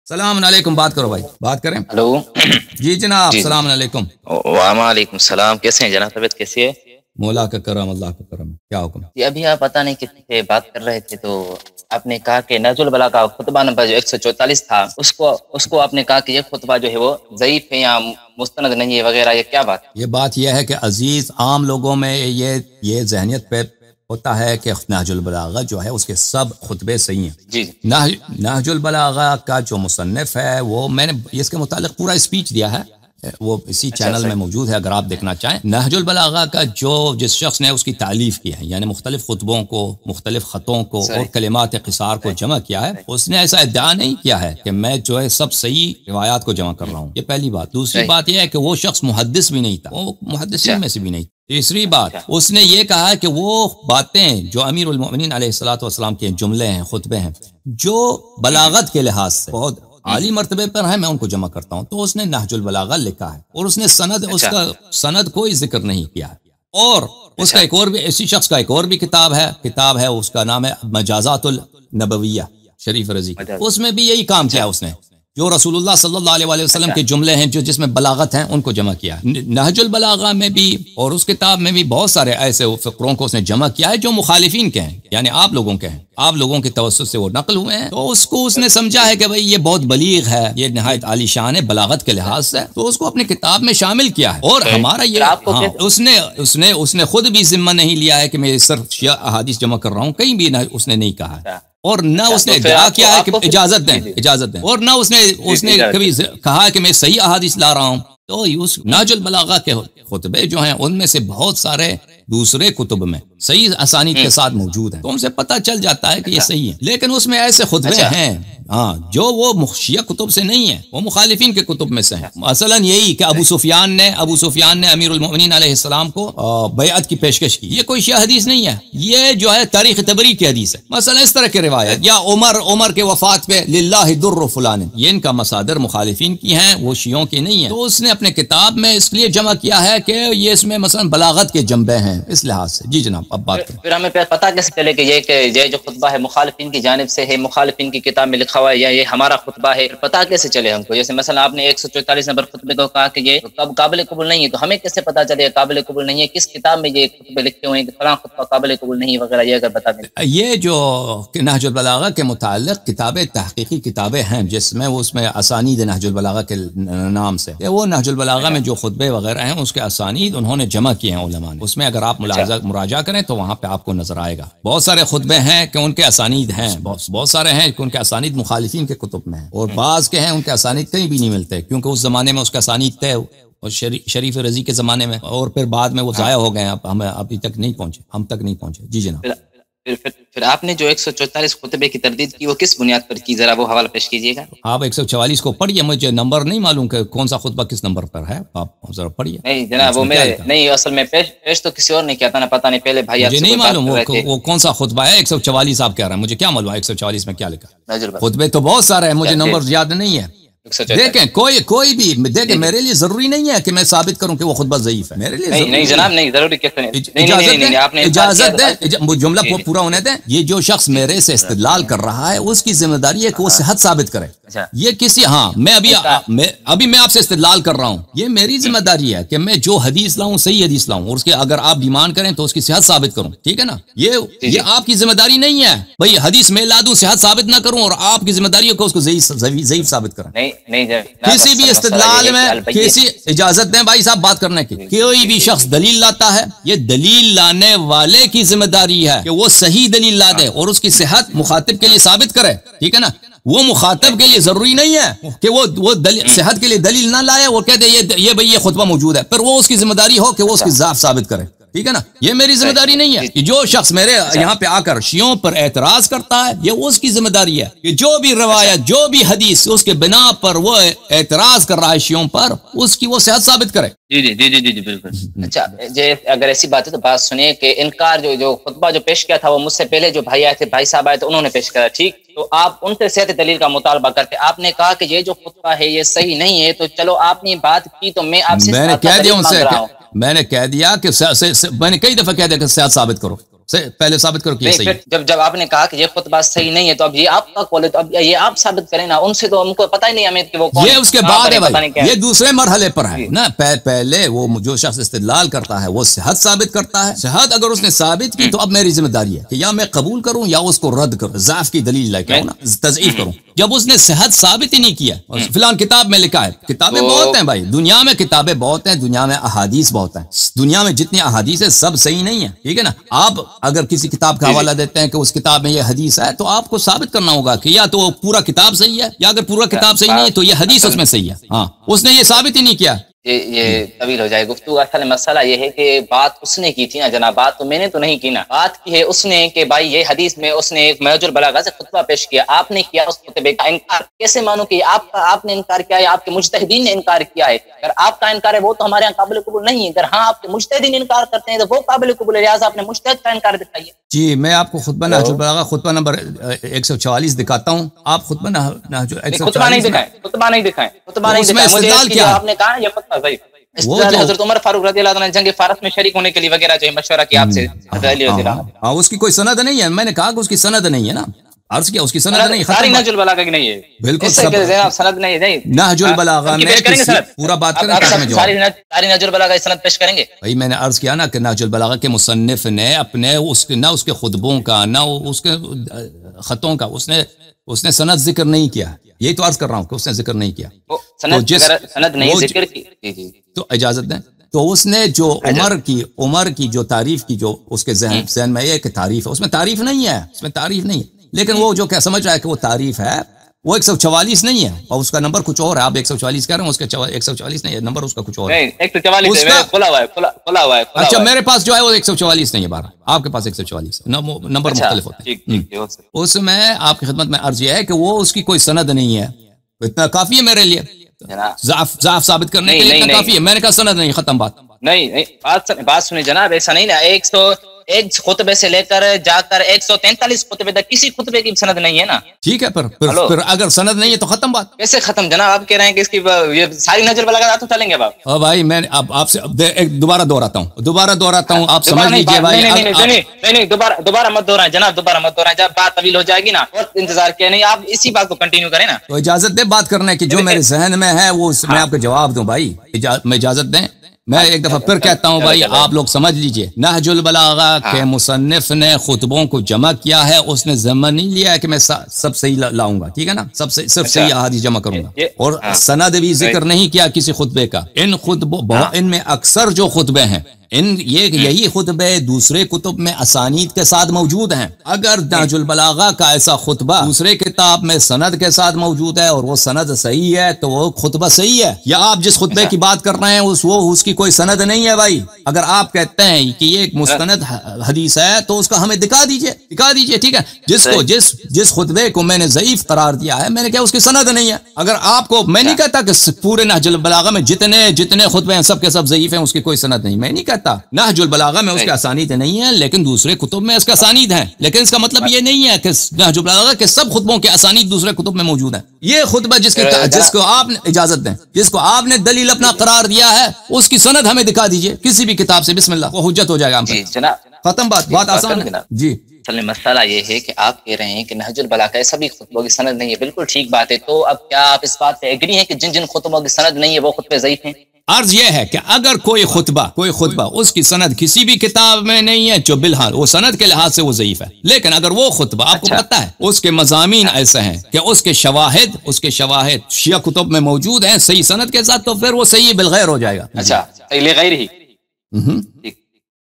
السلام علیکم، بات کرو بھائی، بات کریں۔ ہلو جی جناب، جی السلام علیکم۔ وعلیکم السلام، کیسے ہیں جناب؟ طبیعت کیسی ہے؟ مولا کا کرم، اللہ کا کرم، کیا حکم ہے؟ جی ابھی آپ پتہ نہیں کس پہ بات کر رہے تھے، تو آپ نے کہا کہ نہج البلاغہ کا خطبہ نمبر جو 144 تھا، اس کو آپ نے کہا کہ یہ خطبہ جو ہے وہ ضعیف ہے یا مستند نہیں ہے وغیرہ، یہ کیا بات؟ یہ ہے کہ عزیز عام لوگوں میں یہ ذہنیت پہ ہوتا ہے کہ نہج البلاغہ جو ہے اس کے سب خطبے صحیح ہیں۔ جی نہج البلاغہ کا جو مصنف ہے وہ میں نے اس کے متعلق پورا اسپیچ دیا ہے، وہ اسی چینل میں موجود ہے اگر آپ دیکھنا چاہیں۔ نہج البلاغہ کا جس شخص نے اس کی تالیف کی ہے، یعنی مختلف خطبوں کو، مختلف خطوں کو اور کلمات قصار کو جمع کیا ہے، اس نے ایسا ادعا نہیں کیا ہے کہ میں جو ہے سب صحیح روایات کو جمع کر رہا ہوں۔ یہ پہلی بات۔ دوسری بات یہ ہے کہ وہ شخص محدث بھی نہیں تھا، وہ محدثین میں سے بھی نہیں تھا۔ تیسری بات، اس نے یہ کہا کہ وہ باتیں جو امیر المؤمنین علیہ الصلوۃ والسلام کے جملے ہیں، خطبے ہیں، جو بلاغت کے لحاظ سے بہت عالی مرتبے پر ہے، میں ان کو جمع کرتا ہوں۔ تو اس نے نہج البلاغہ لکھا ہے اور اس نے اس کا سند کوئی ذکر نہیں کیا ہے۔ اور اس کا ایک اور بھی، اسی شخص کا ایک اور بھی کتاب ہے اس کا نام ہے مجازات النبویہ، شریف رضی۔ اس میں بھی یہی کام کیا اس نے، جو رسول اللہ صلی اللہ علیہ وسلم کے جملے ہیں جس میں بلاغت ہیں ان کو جمع کیا ہے۔ نہج البلاغہ میں بھی اور اس کتاب میں بھی بہت سارے ایسے فقروں کو اس نے جمع کیا ہے جو مخالفین کے ہیں، یعنی آپ لوگوں کے ہیں، آپ لوگوں کے توسط سے وہ نقل ہوئے ہیں۔ تو اس نے سمجھا ہے کہ بھئی یہ بہت بلیغ ہے، یہ نہایت عالی شان ہے بلاغت کے لحاظ سے، تو اس کو اپنی کتاب میں شامل کیا ہے۔ اور ہمارا یہ اس نے خود بھی ذمہ نہیں لیا ہے کہ میں صرف شیعہ احادیث جمع کر رہا ہوں، کہیں بھی اس نے نہیں کہا ہے، اور نہ اس نے ادعا کیا ہے کہ اجازت دیں، اور نہ اس نے کبھی کہا کہ میں صحیح احادیث لا رہا ہوں۔ تو اس نہج البلاغہ کے خطبے جو ہیں ان میں سے بہت سارے دوسرے کتب میں صحیح اسانید کے ساتھ موجود ہیں، تو ان سے پتہ چل جاتا ہے کہ یہ صحیح ہے۔ لیکن اس میں ایسے خطبے ہیں جو وہ شیعہ کتب سے نہیں ہیں، وہ مخالفین کے کتب میں سے ہیں۔ مثلا یہی کہ ابو سفیان نے امیر المؤمنین علیہ السلام کو بیعت کی پیشکش کی، یہ کوئی شیعہ حدیث نہیں ہے، یہ جو ہے تاریخ طبری کی حدیث ہے۔ مثلا اس طرح کی روایت، یا عمر کے وفات پہ للہ در فلان، یہ ان کا مصادر مخالفین کی ہیں، وہ شیعوں کی نہیں ہیں۔ تو اس نے اپنے کتاب میں اس لیے جمع کیا ہے کہ یہ اس میں مثلا بلاغت کے جنبے ہیں اس لحاظ سے۔ جی جناب، اب بات کریں۔ پھر ہمیں پتہ کیسے چلے کہ یہ جو خطبہ ہے مخالفین کی جانب سے ہے، مخالفین کی کتاب میں لکھا ہوا ہے، یا یہ ہمارا خطبہ ہے؟ پتہ کیسے چلے ہم کو؟ جیسے مثلا آپ نے 144 نمبر خطبے کو کہا کہ یہ قابل قبول نہیں ہے، تو ہمیں کیسے پتہ چلے قابل قبول نہیں ہے؟ کس کتاب میں یہ خطبے لکھے ہوئے ہیں کہ فلاں خطبہ قابل قبول نہیں وغیرہ، یہ اگر بتا دیں۔ یہ جو نہج البلاغہ کے متعلق کتابیں، تحقیقی کتابیں ہیں، جس میں اس میں اسانید نہج البلاغہ کے نام سے، وہ نہج البلاغہ میں جو خطبے وغیرہ ہیں اس کے اسانید انہوں نے جمع کیے ہیں علماء نے۔ اس میں اگر آپ مراجعہ کریں تو وہاں پہ آپ کو نظر آئے گا بہت سارے خطبے ہیں کہ ان کے اسانید ہیں، بہت سارے ہیں کہ ان کے اسانید مخالفین کے کتب میں ہیں، اور بعض کے ہیں ان کے اسانید کہیں بھی نہیں ملتے، کیونکہ اس زمانے میں اس کا اسانید تھے، اور شریف رضی کے زمانے میں، اور پھر بعد میں وہ ضائع ہو گئے ہیں، ہم ابھی تک نہیں پہنچے، ہم تک نہیں پہنچے۔ جی جناب۔ پھر آپ نے جو 144 خطبے کی تردید کی وہ کس بنیاد پر کی؟ ذرا وہ حوالہ پیش کیجیے گا۔ آپ 144 کو پڑھیے، مجھے نمبر نہیں معلوم کہ کون سا خطبہ کس نمبر پر ہے، آپ ذرا پڑھیے۔ نہیں جناب، وہ میرے نہیں، اصل میں پیش تو کسی اور نے کیا تھا نا، پتہ نہیں، پہلے بھائی مجھے نہیں معلوم وہ کون سا خطبہ ہے۔ 144 آپ کہہ رہے ہیں، مجھے کیا معلوم 144 میں کیا لکھا؟ خطبے تو بہت سارے ہیں، مجھے نمبر یاد نہیں ہے۔ دیکھیں کوئی بھی دیکھیں، میرے لیے ضروری نہیں ہے کہ میں ثابت کروں کہ وہ خطبہ ضعیف ہے، میرے لیے نہیں جناب، نہیں ضروری کیسے نہیں، اجازت دیں، جملہ پورا ہونے دیں۔ یہ جو شخص میرے سے استدلال کر رہا ہے اس کی ذمہ داری ہے کہ وہ صحت ثابت کرے۔ یہ کسی میں ابھی میں آپ سے استدلال کر رہا ہوں، یہ میری ذمہ داری ہے کہ میں جو حدیث لاؤں صحیح حدیث لاؤں، اور اس کے اگر آپ ڈیمانڈ کریں تو اس کی صحت ثابت کروں، ٹھیک ہے نا؟ یہ آپ کی ذمہ داری نہیں ہے بھائی حدیث میں لا دوں صحت ثابت نہ کروں، اور آپ کی ذمہ داری ہے کہ اس کو ضعیف ثابت کریں۔ کسی بھی استدلال میں کسی اجازت دیں بھائی صاحب بات کرنے کی، کوئی بھی شخص دلیل لاتا ہے، یہ دلیل لانے والے کی ذمہ داری ہے کہ وہ صحیح دلیل لا دے اور اس کی صحت مخاطب کے لیے ثابت کرے، ٹھیک ہے نا؟ وہ مخاطب کے لیے ضروری نہیں ہے کہ وہ صحت کے لیے دلیل نہ لائے اور کہتے یہ خطبہ موجود ہے، پھر وہ اس کی ذمہ داری ہو کہ وہ اس کی ضعف ثابت کرے، ٹھیک ہے نا؟ یہ میری ذمہ داری نہیں ہے کہ جو شخص میرے یہاں پہ آ کر شیعوں پر اعتراض کرتا ہے، یہ اس کی ذمہ داری ہے کہ جو بھی روایت، جو بھی حدیث اس کے بنا پر وہ اعتراض کر رہا ہے شیعوں پر، اس کی وہ صحت ثابت کرے۔ جی بالکل۔ اچھا، اگر ایسی بات ہے تو بات سنیے کہ انکار جو خطبہ جو پیش کیا تھا وہ مجھ سے پہلے جو بھائی آئے تھے، بھائی صاحب آئے تھے، انہوں نے پیش کیا، ٹھیک؟ تو آپ ان سے صحت دلیل کا مطالبہ کرتے، آپ نے کہا کہ یہ جو خطبہ ہے یہ صحیح نہیں ہے، تو چلو آپ نے بات کی تو میں آپ سے میں نے کہہ دیا کہ میں نے کئی دفعہ کہہ دیا کہ صحت ثابت کرو، پہلے ثابت کرو کہ یہ صحیح ہے. جب آپ نے کہا کہ یہ خطبہ صحیح نہیں ہے تو اب یہ آپ کا قول ہے، تو اب یہ آپ ثابت کریں نا، ان سے تو ہم کو پتہ ہی نہیں ہمیں کہ وہ کون ہے. یہ اس کے بعد ہے بھائی، یہ دوسرے مرحلے پر ہے نا. پہلے وہ جو شخص استدلال کرتا ہے وہ صحت ثابت کرتا ہے. صحت اگر اس نے ثابت کی تو اب میری ذمہ داری ہے کہ یا میں قبول کروں یا اس کو رد کروں، ضعف کی دلیل لے کے آؤں نا، تضعیف کروں. جب اس نے صحت ثابت ہی نہیں کیا، فلان کتاب میں لکھا ہے، کتابیں بہت ہیں بھائی، دنیا میں کتابیں بہت ہیں، دنیا میں احادیث بہت ہیں، دنیا میں جتنی احادیث ہیں سب صحیح نہیں ہیں، ٹھیک ہے نا. آپ اگر کسی کتاب کا حوالہ دیتے ہیں کہ اس کتاب میں یہ حدیث ہے تو آپ کو ثابت کرنا ہوگا کہ یا تو وہ پورا کتاب صحیح ہے، یا اگر پورا کتاب صحیح نہیں ہے تو یہ حدیث اس میں صحیح ہے. ہاں، اس نے یہ ثابت ہی نہیں کیا. یہ طویل ہو جائے گفتگو. اصل مسئلہ یہ ہے کہ بات اس نے کی تھی نا جناب، بات تو میں نے تو نہیں کی نا، بات کی ہے اس نے کہ بھائی یہ حدیث میں اس نے ایک محج البلاغہ سے خطبہ پیش کیا، آپ نے کیا اس خطبے کا انکار. کیسے مانو کہ آپ نے انکار کیا ہے، آپ کے مجتہدین نے انکار کیا ہے؟ اگر آپ کا انکار ہے وہ تو ہمارے یہاں قابل قبول نہیں ہے، اگر ہاں آپ کے مجتہدین انکار کرتے ہیں تو وہ قابل قبول ہے، لہٰذا آپ نے مجتہد کا انکار دکھائیے. جی میں آپ کو خطبہ نہج البلاغہ خطبہ نمبر 144 دکھاتا ہوں. آپ خطبہ نہج خطبہ نہیں دکھائیں، خطبہ نہیں دکھائیں، خطبہ نہیں دکھائیں. مجھے آپ نے کہا یہ خطبہ صحیح. حضرت عمر فاروق رضی اللہ عنہ نے جنگ فارس میں شریک ہونے کے لیے وغیرہ جو مشورہ کیا آپ سے، ہاں اس کی کوئی سند نہیں ہے. میں نے کہا کہ اس کی سند نہیں ہے نا، عرض کیا اس کی سند نہیں. ساری نہج البلاغہ کی نہیں ہے، بالکل سند نہیں ہے. نہج البلاغہ میں پورا بات کریں، ساری نہج البلاغہ کی سند پیش کریں گے. بھائی میں نے عرض کیا نا کہ نہج البلاغہ کے مصنف نے اپنے نہ اس کے خطبوں کا نہ اس کے خطوں کا اس نے سند ذکر نہیں کیا. یہی تو عرض کر رہا ہوں کہ اس نے ذکر نہیں کیا. سند نہیں ذکر کی تو اجازت دیں. تو اس نے جو عمر کی جو تعریف کی، جو اس کے ذہن میں یہ کہ تعریف ہے، اس میں تعریف نہیں ہے، اس میں تعریف نہیں ہے. لیکن وہ جو کہ سمجھ رہا ہے کہ وہ تعریف ہے، وہ 144 نہیں ہے اور اس کا نمبر کچھ اور ہے. آپ 144 کہہ رہے ہیں، اس کا 144 نہیں ہے، نمبر اس کا کچھ اور ہے. 144 کھلا ہوا ہے. اچھا میرے پاس جو ہے وہ 144 نہیں ہے، 12 آپ کے پاس 144 نمبر مختلف ہوتے ہیں. اس میں آپ کی خدمت میں عرض یہ ہے کہ وہ اس کی کوئی سند نہیں ہے. اتنا کافی ہے میرے لیے، ضعف ثابت کرنے کے لیے اتنا کافی ہے. میں نے کہا سند نہیں، ختم بات. نہیں بات سنیں جناب، ایسا نہیں نا. 101 خطبے سے لے کر جا کر 143 خطبے تک کسی خطبے کی سند نہیں ہے نا. ٹھیک ہے، پھر اگر سند نہیں ہے تو ختم بات. کیسے ختم جناب؟ آپ کہہ رہے ہیں کہ اس کی یہ ساری نظر بلاغہ تو چلیں گے آپ. بھائی میں اب آپ سے دوبارہ دہراتا ہوں آپ سمجھ لیجیے بھائی. نہیں دوبارہ مت دہرائیں جناب، دوبارہ مت دہرائیں. جب بات طویل ہو جائے گی نا اور انتظار کیا نہیں، آپ اسی بات کو کنٹینیو کریں نا. تو اجازت دیں بات کرنے کی، جو میرے ذہن میں ہے وہ میں آپ کو جواب دوں بھائی. میں اجازت دیں. میں ایک دفعہ پھر کہتا ہوں بھائی، آپ لوگ سمجھ لیجئے. نہج البلاغہ کے مصنف نے خطبوں کو جمع کیا ہے، اس نے ذمہ نہیں لیا ہے کہ میں سب صحیح لاؤں گا، ٹھیک ہے نا، صرف صحیح احادیث جمع کروں گا. اور سند بھی ذکر نہیں کیا کسی خطبے کا. ان میں اکثر جو خطبے ہیں یہی خطبے دوسرے کتب میں اسانید کے ساتھ موجود ہیں. اگر نہج البلاغہ کا ایسا خطبہ دوسرے کتاب میں سند کے ساتھ موجود ہے اور وہ سند صحیح ہے تو وہ خطبہ صحیح ہے. یا آپ جس خطبے کی بات کر رہے ہیں اس کی کوئی سند نہیں ہے بھائی. اگر آپ کہتے ہیں کہ یہ ایک مستند حدیث ہے تو اس کا ہمیں دکھا دیجئے ٹھیک ہے. جس خطبے کو میں نے ضعیف قرار دیا ہے، میں نے کہا اس کی سند نہیں ہے. اگر آپ کو، میں نہیں کہتا کہ پورے نہج البلاغہ میں جتنے خطبے ہیں سب کے سب ضعیف ہیں، اس کی کوئی سند نہیں، میں نہیں کہتا. نہج البلاغہ میں اس کے اسانید نہیں ہیں، لیکن دوسرے کتب میں اس کا اسانید ہیں. لیکن اس کا مطلب یہ نہیں ہے کہ نہج البلاغہ کے سب خطبوں کے اسانید دوسرے کتب میں موجود ہیں. یہ خطبہ جس کو آپ نے اجازت دیں، جس کو آپ نے دلیل اپنا قرار دیا ہے، اس کی سند ہمیں دکھا دیجئے کسی بھی کتاب سے. بسم اللہ، وہ حجت ہو جائے گا. ختم بات آسان ہے. جی مسئلہ یہ ہے کہ آپ کہہ رہے ہیں کہ نہج البلاغہ سبھی خطبوں کی سند نہیں ہے. بالکل ٹھیک بات ہے. تو اب کیا آپ اس بات پہ ایگری ہیں کہ جن خطبوں کی سند نہیں ہے وہ خطبے ضعیف ہیں؟ عرض یہ ہے کہ اگر کوئی خطبہ اس کی سند کسی بھی کتاب میں نہیں ہے، جو بالحال وہ سند کے لحاظ سے وہ ضعیف ہے. لیکن اگر وہ خطبہ آپ کو پتہ ہے اس کے مضامین ایسے ہیں کہ اس کے شواہد شیعہ کتب میں موجود ہیں صحیح سند کے ساتھ، تو پھر وہ صحیح بالغیر ہو جائے گا. اچھا، صحیح غیر ہی.